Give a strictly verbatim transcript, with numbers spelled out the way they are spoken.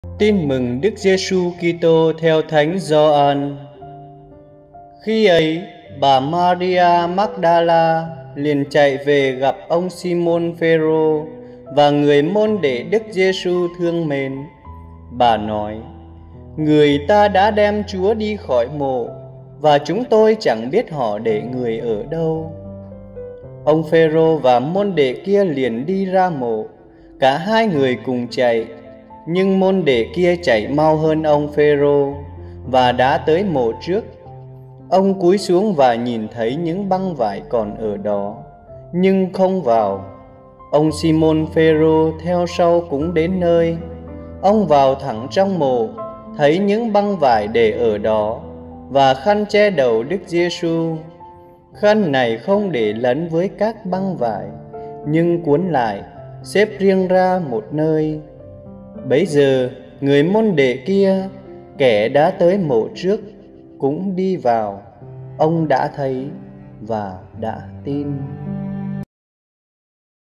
Tin mừng Đức Giêsu Kitô theo Thánh Gioan. Khi ấy, bà Maria Magdala liền chạy về gặp ông Simon Phêrô và người môn đệ Đức Giêsu thương mến. Bà nói: Người ta đã đem Chúa đi khỏi mộ, và chúng tôi chẳng biết họ để người ở đâu. Ông Phêrô và môn đệ kia liền đi ra mộ, cả hai người cùng chạy. Nhưng môn đệ kia chạy mau hơn ông Phêrô và đã tới mộ trước. Ông cúi xuống và nhìn thấy những băng vải còn ở đó, nhưng không vào. Ông Simon Phêrô theo sau cũng đến nơi. Ông vào thẳng trong mộ, thấy những băng vải để ở đó và khăn che đầu Đức Giêsu. Khăn này không để lẫn với các băng vải, nhưng cuốn lại, xếp riêng ra một nơi. Bấy giờ, người môn đệ kia, kẻ đã tới mộ trước, cũng đi vào. Ông đã thấy và đã tin.